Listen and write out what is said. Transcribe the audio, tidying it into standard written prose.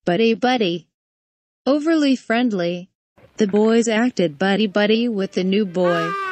buddy. Overly friendly. The boys acted buddy-buddy with the new boy.